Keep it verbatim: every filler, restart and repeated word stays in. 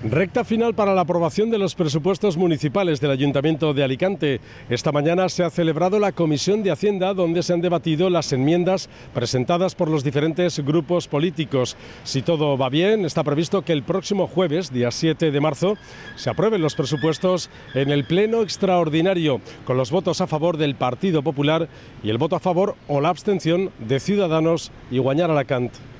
Recta final para la aprobación de los presupuestos municipales del Ayuntamiento de Alicante. Esta mañana se ha celebrado la Comisión de Hacienda, donde se han debatido las enmiendas presentadas por los diferentes grupos políticos. Si todo va bien, está previsto que el próximo jueves, día siete de marzo, se aprueben los presupuestos en el Pleno Extraordinario, con los votos a favor del Partido Popular y el voto a favor o la abstención de Ciudadanos y Guanyar Alacant.